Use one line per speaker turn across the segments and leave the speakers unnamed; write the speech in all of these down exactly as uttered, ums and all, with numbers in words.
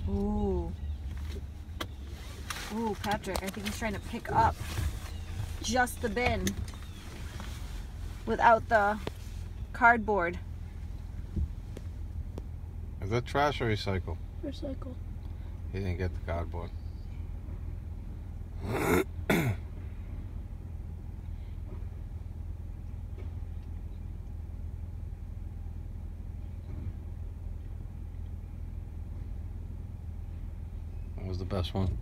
Ooh. Ooh, Patrick, I think he's trying to pick up just the bin without the cardboard.
Is that trash or recycle?
Recycle.
He didn't get the cardboard. That was the best one.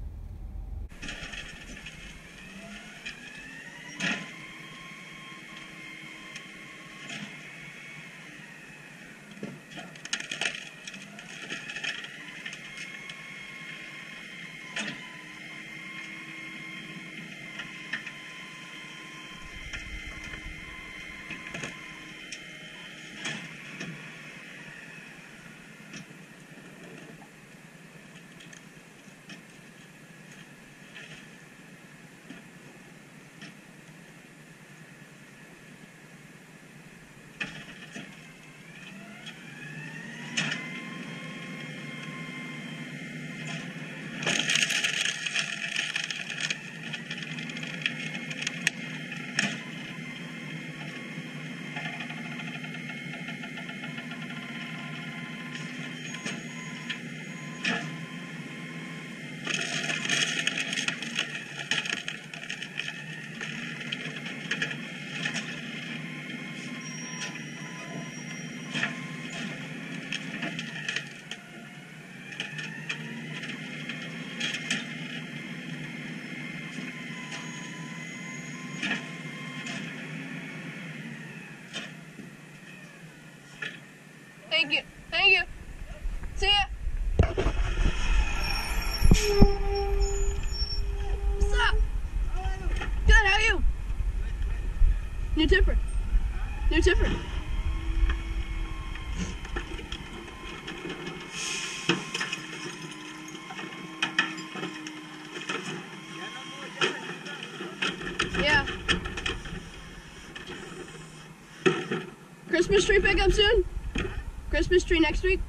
Thank you. Thank you. See ya. What's up? Good, how are you? New tipper. New tipper. Yeah. Christmas tree pickup soon? Christmas tree next week?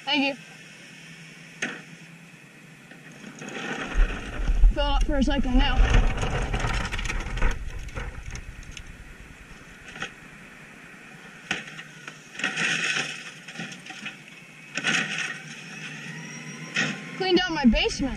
Thank you. Fill it up for recycling now. Cleaned out my basement.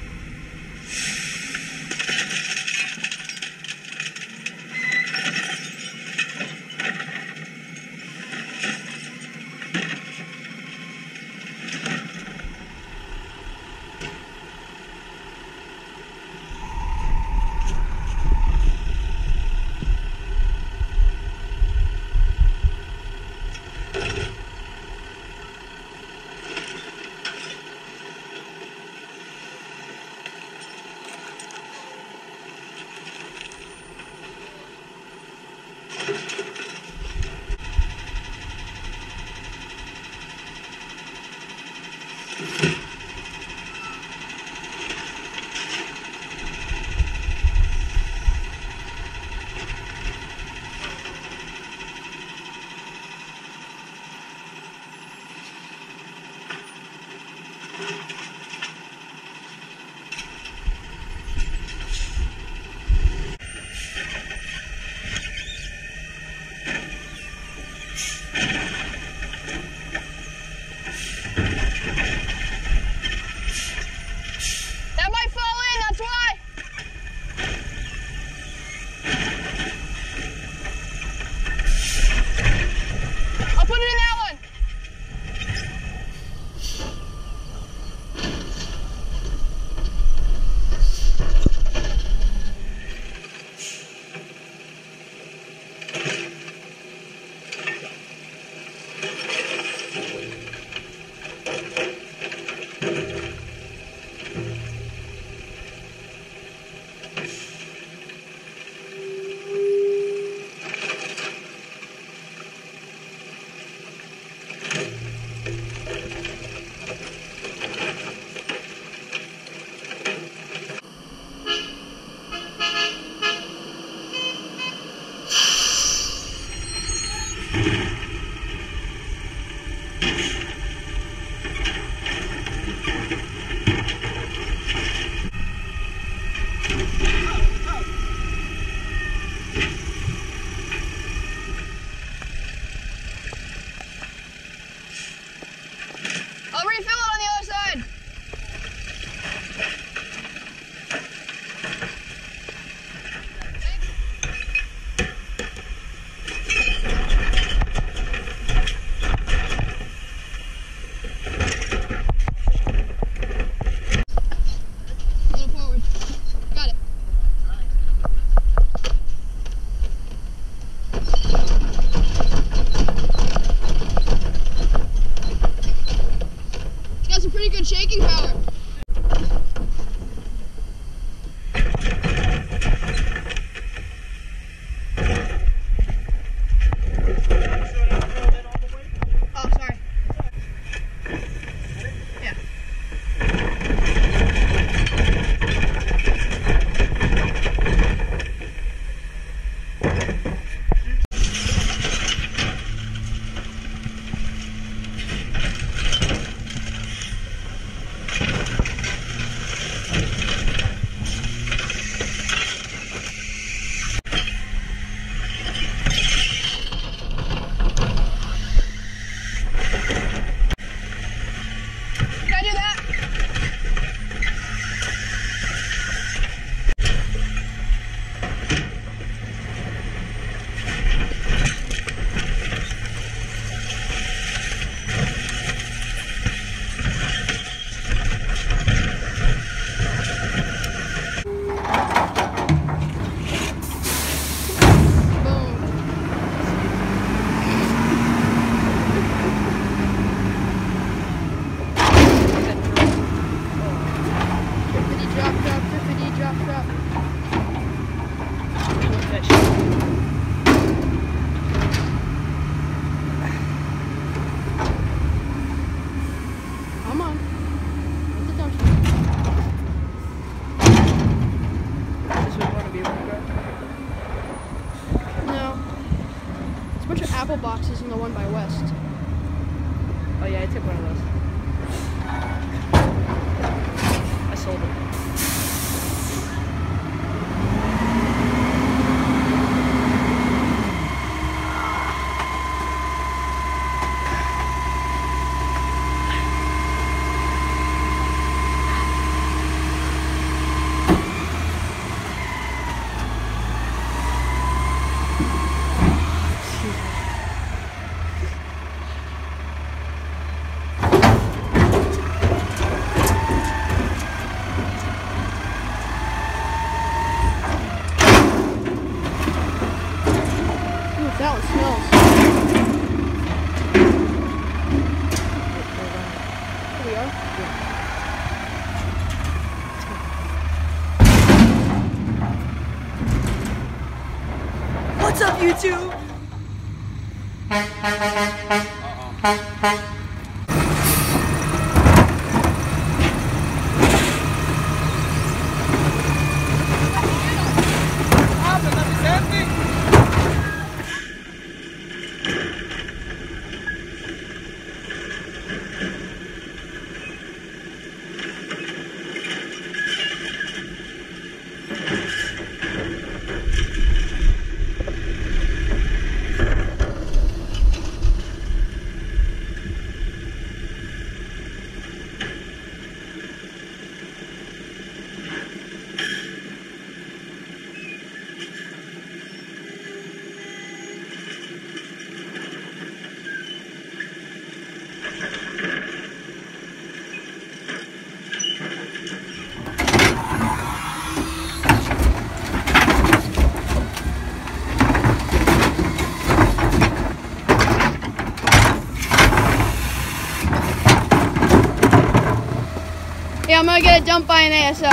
Shaking power. Oh, sorry. Yeah. Apple boxes and the one by West.
Oh yeah, I took one of those.
sold it. That one smells. Here we are. What's up, YouTube? Yeah, I'm gonna get a dump by an A S L.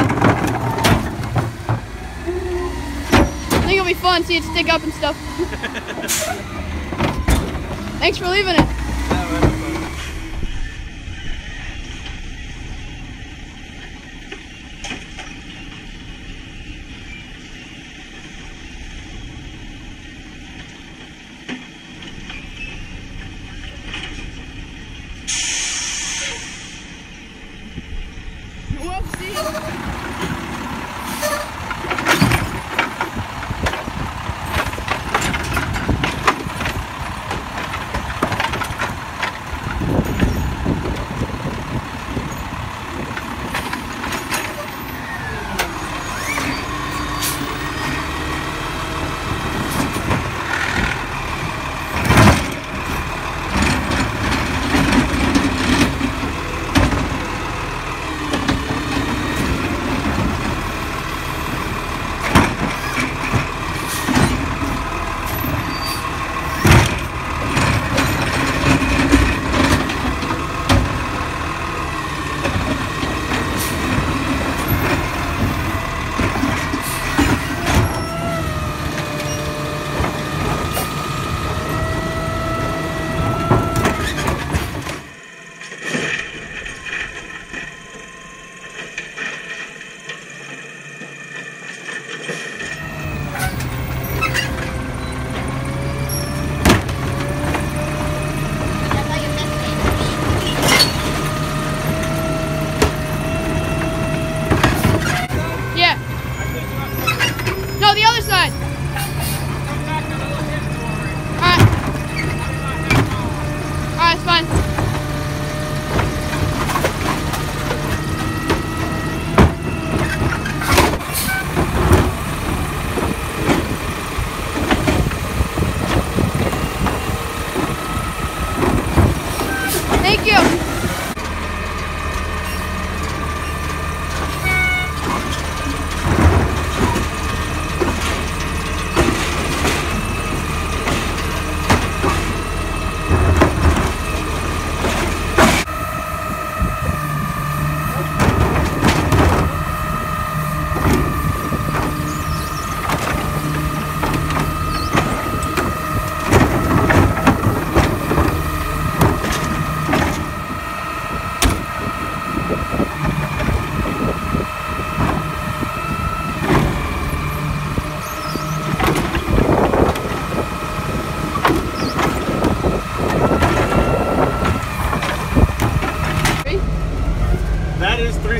I think it'll be fun, see it stick up and stuff. Thanks for leaving it.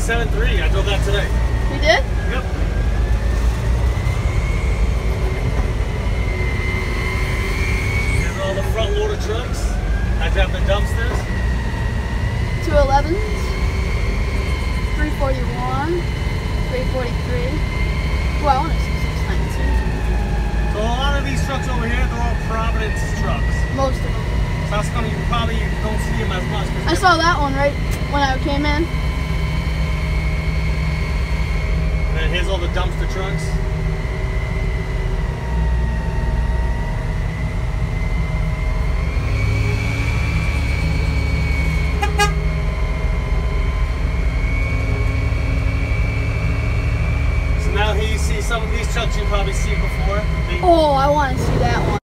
seven three. I drove that today.
You did?
Yep. Here's all the front loader trucks. I dropped the dumpsters.
two elevens, three forty-one, three forty-three. Well, I want to see six nineteen.
So a lot of these trucks over here, they're all Providence trucks.
Most of them.
So that's gonna, you probably don't see them as much.
I saw that one right when I came in.
And then here's all the dumpster trucks. So now here you see some of these trucks you've probably seen before. They,
Oh, I want to see that one.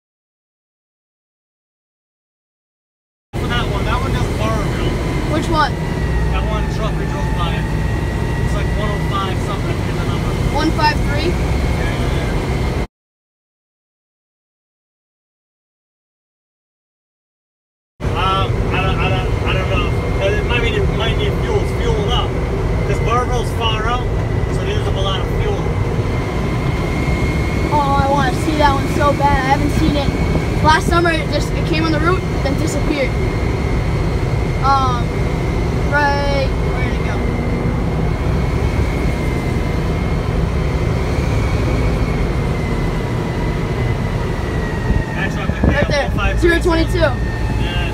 for that one, that one does Barberville.
Which one?
That one truck we drove by it. It's like one oh five something in the number.
one five three?
Um, I don't, I don't, I don't know. 'Cause it might need, it might need fuel. It's fueling up. Because Barberville's far out, so they use up a lot of fuel.
Oh, I want to see that one so bad. I haven't seen it. Last summer, it just it came on the route, then disappeared. Um, right, where did it go?
That truck right
Right
there,
there, zero twenty-two.
Yeah.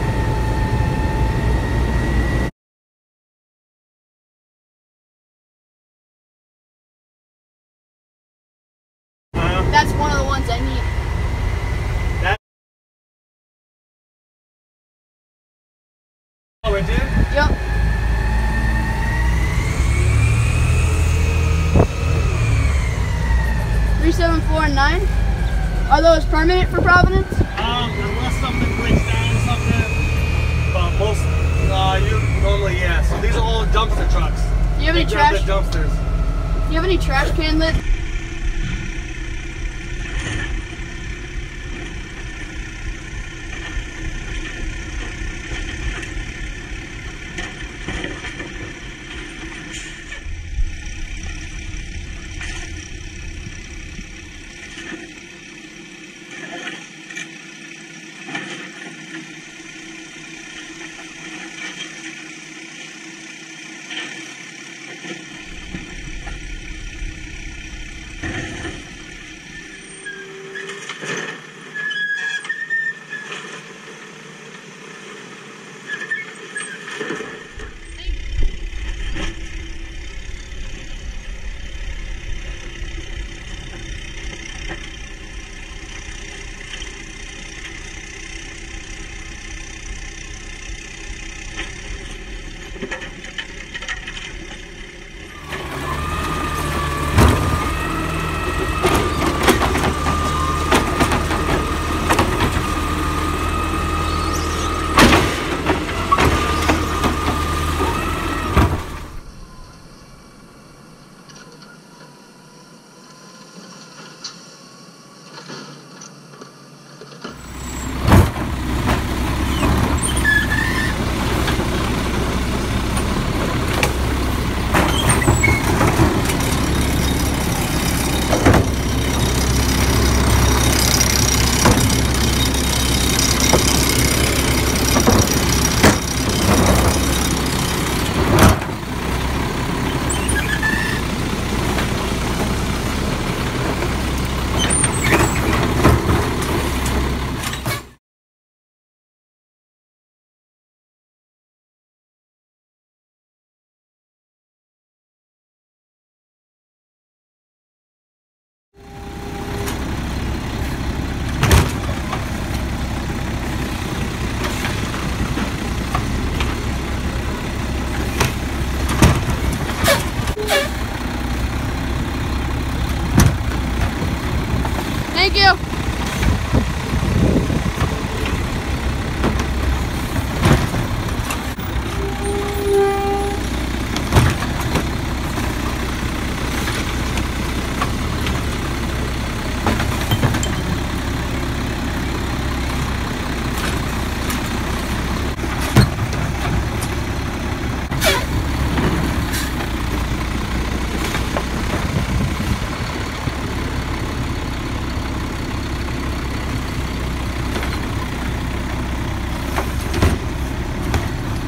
Uh,
That's one of the ones I need.
that. Oh, it did?
Yep. Three seven four and nine. Are those permanent for Providence?
Um, unless something breaks down or something. But most, uh, you normally, yeah. So these are all dumpster trucks.
Do you have
They
any
grab
trash?
the
Do
dumpsters.
you have any trash can lid?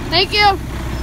Thank you.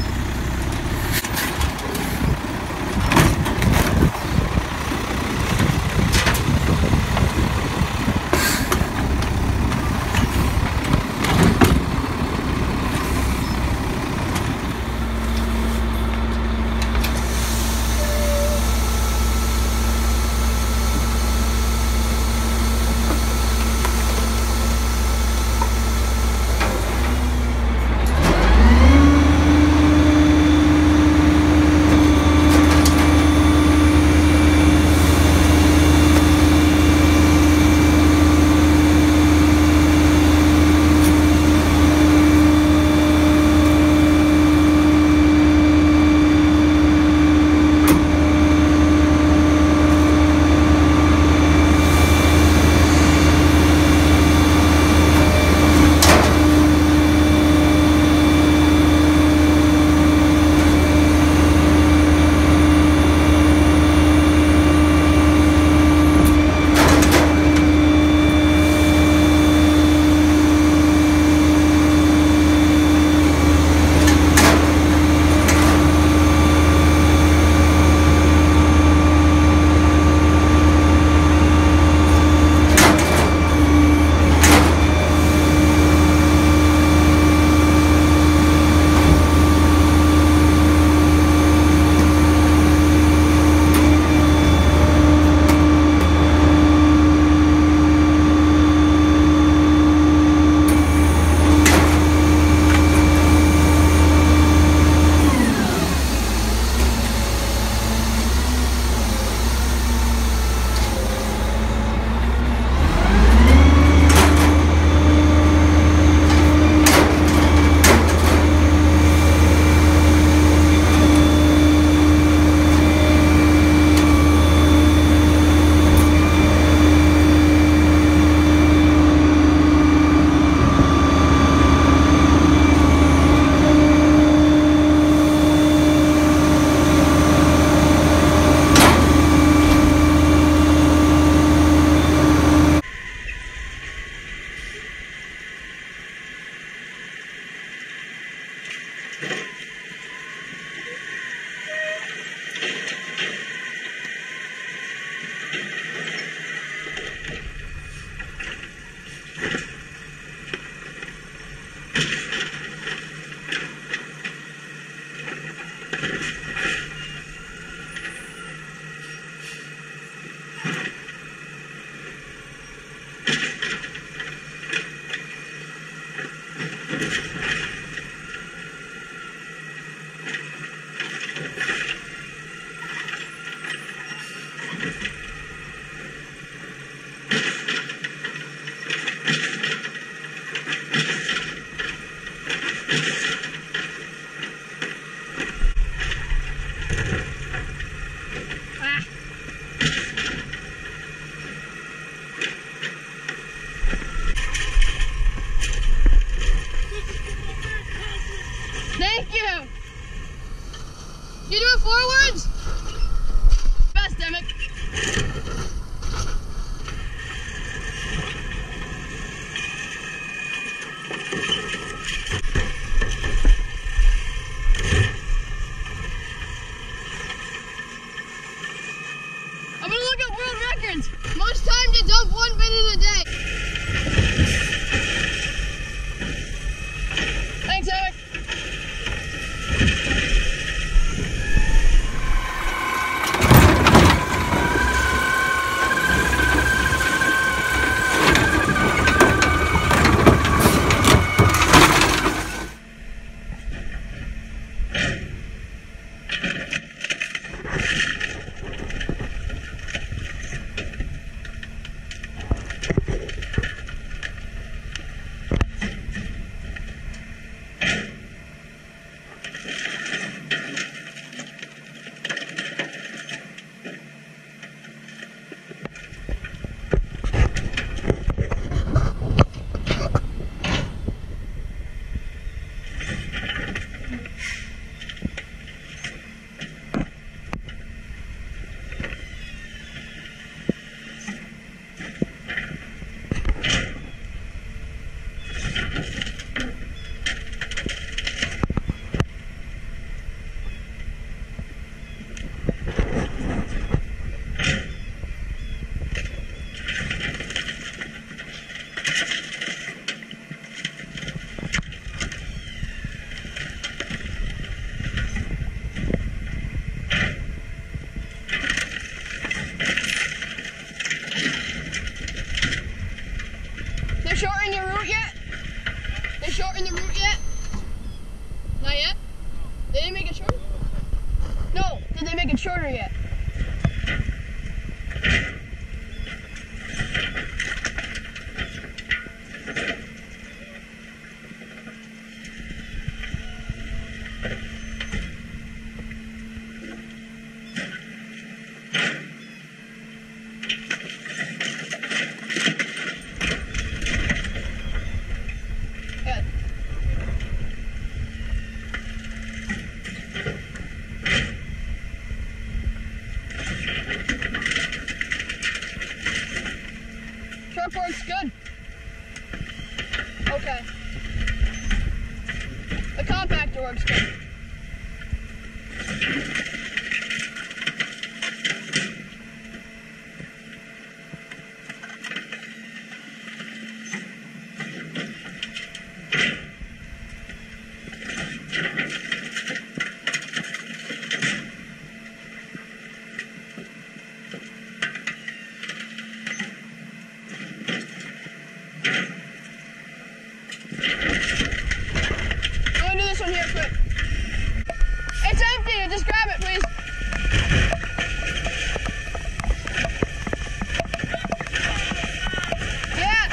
Thank you. You do it forwards? Best, Emmett. I'm gonna look up world records. Most time to dump one bin in a day. Thanks, Emmett. They shortened the route yet? Not yet? They didn't make it shorter? No, did they make it shorter yet? Works good. Okay. The compactor works good. It's empty, just grab it, please. Yeah.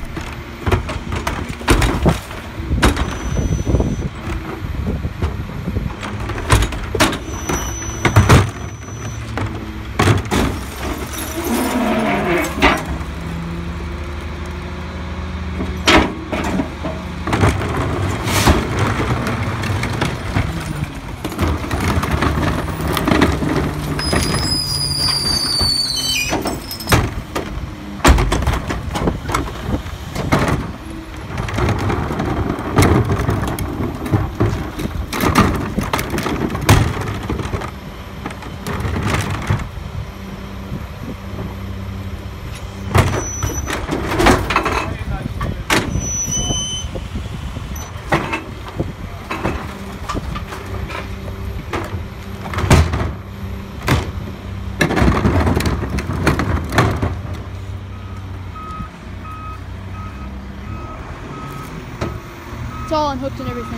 It's all unhooked and everything.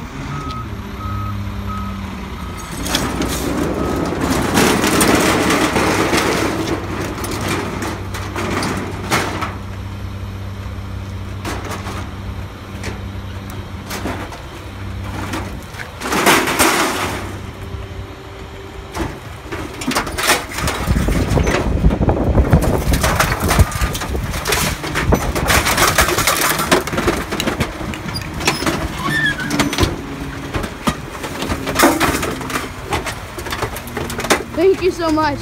Thank you so much.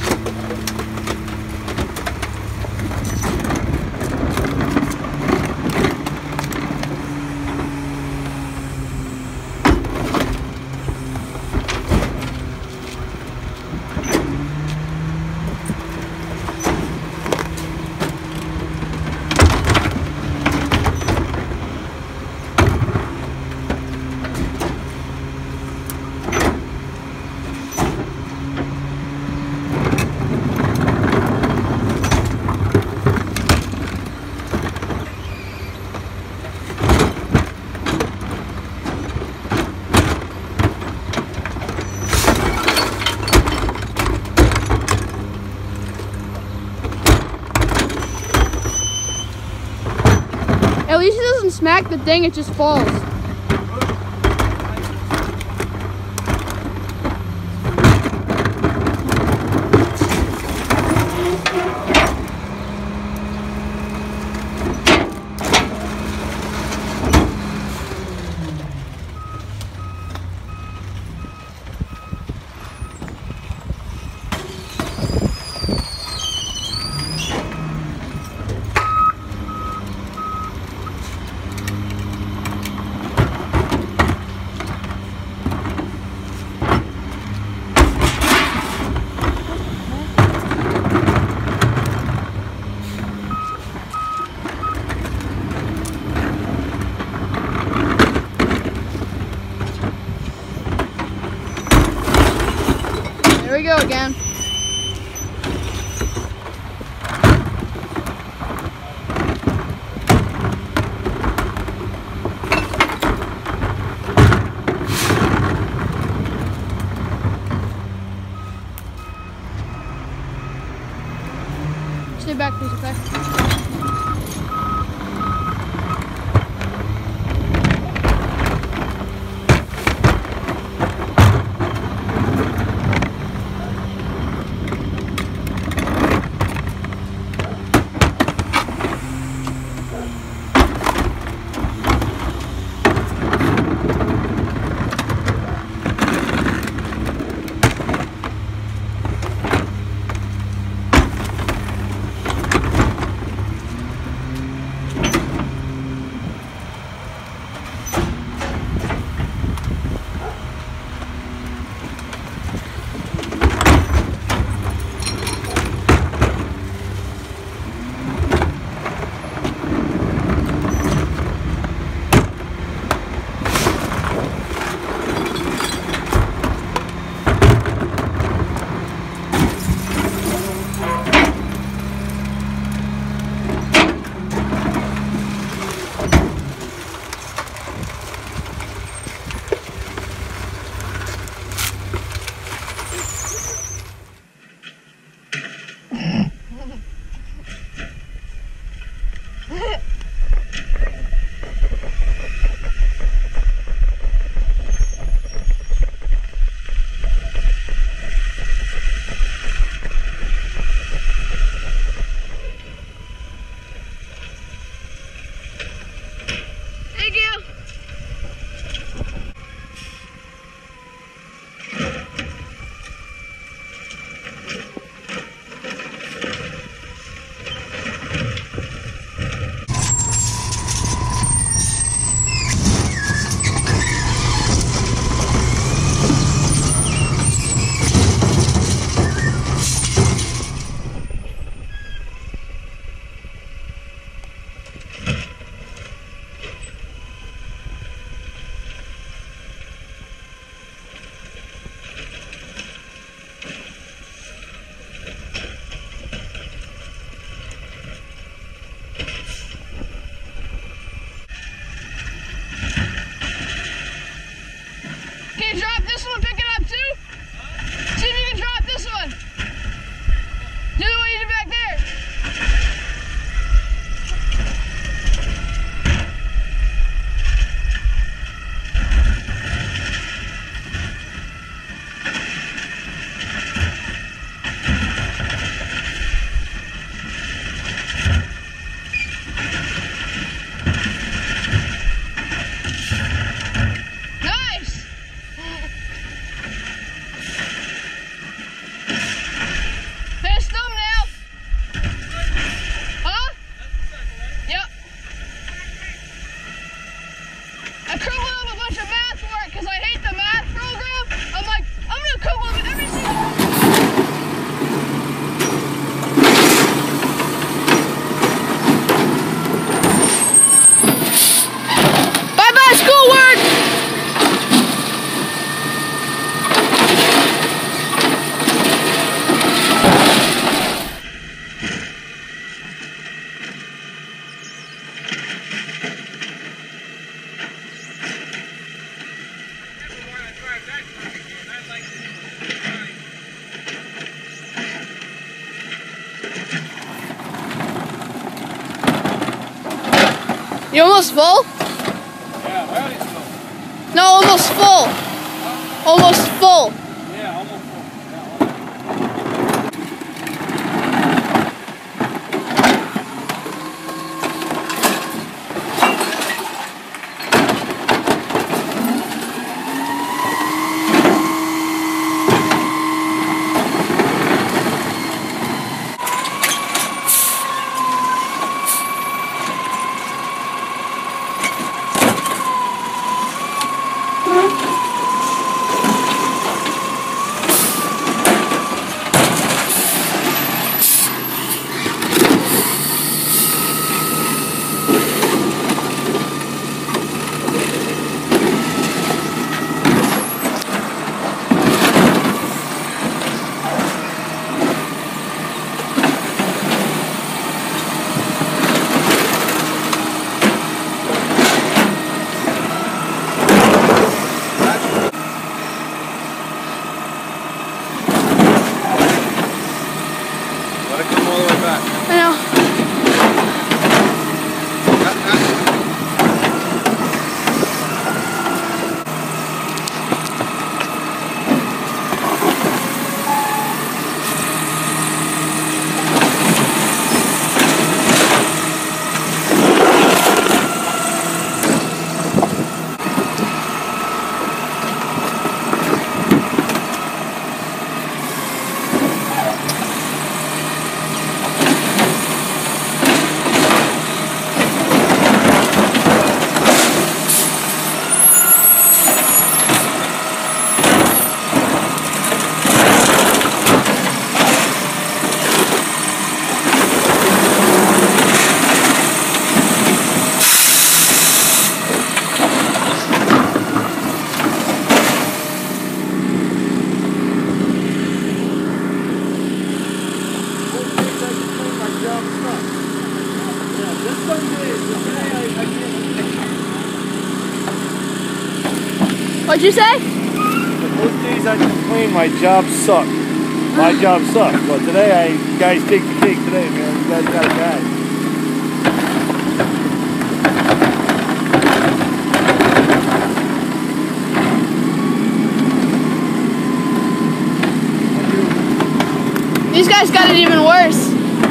At least it doesn't smack the thing, it just falls. There we go again. You almost full?
Yeah, already full.
No, almost full. Almost full.
Yeah, almost full.
What'd you say?
Most days I complain my job sucked. My job sucked. But today, I guys take the cake today, man. You guys got it bad.
These guys got it even worse.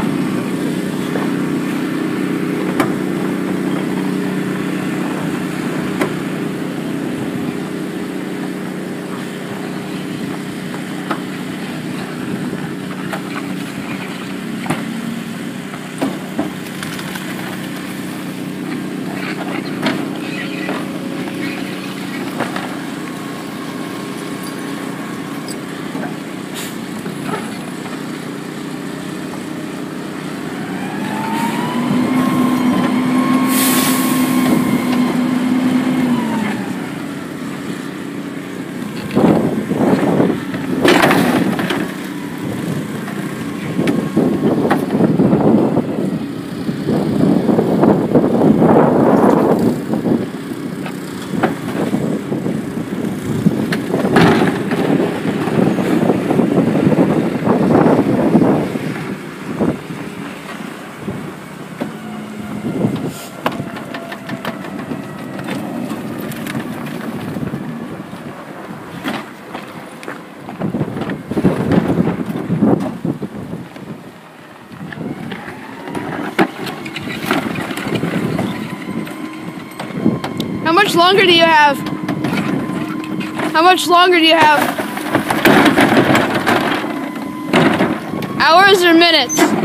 How much longer do you have? How much longer do you have? Hours or minutes?